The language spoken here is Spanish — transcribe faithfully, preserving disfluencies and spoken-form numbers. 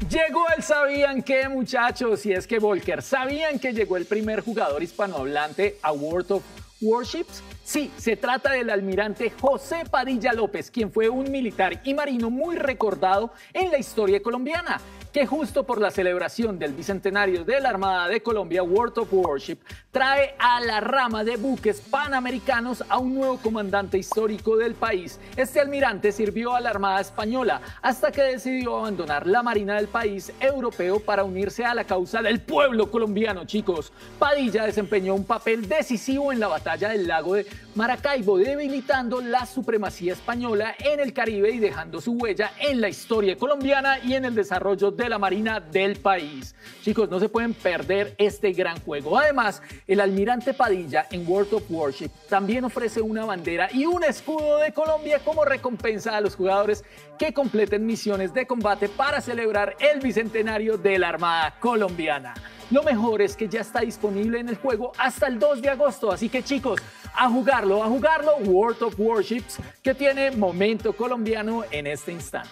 Llegó el ¿sabían qué, muchachos? Y es que Volker, ¿sabían que llegó el primer jugador hispanohablante a World of Warships? Sí, se trata del almirante José Padilla López, quien fue un militar y marino muy recordado en la historia colombiana, que justo por la celebración del bicentenario de la Armada de Colombia, World of Warship trae a la rama de buques panamericanos a un nuevo comandante histórico del país. Este almirante sirvió a la Armada Española hasta que decidió abandonar la Marina del país europeo para unirse a la causa del pueblo colombiano, chicos. Padilla desempeñó un papel decisivo en la batalla del lago de Maracaibo, debilitando la supremacía española en el Caribe y dejando su huella en la historia colombiana y en el desarrollo de la Marina del país. Chicos, no se pueden perder este gran juego. Además, el almirante Padilla en World of Warship también ofrece una bandera y un escudo de Colombia como recompensa a los jugadores que completen misiones de combate para celebrar el bicentenario de la Armada colombiana. Lo mejor es que ya está disponible en el juego hasta el dos de agosto, así que chicos, a jugarlo, a jugarlo, World of Warships, que tiene momento colombiano en este instante.